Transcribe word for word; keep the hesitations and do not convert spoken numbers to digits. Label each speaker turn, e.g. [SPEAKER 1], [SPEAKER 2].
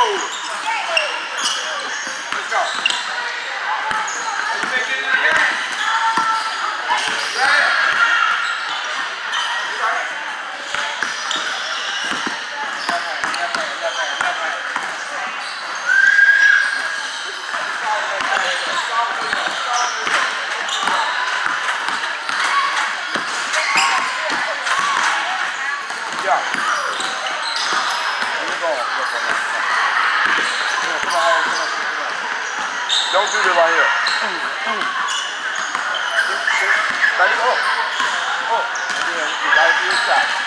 [SPEAKER 1] Don't do it right here. Ready? Oh. Oh. You gotta do your shot.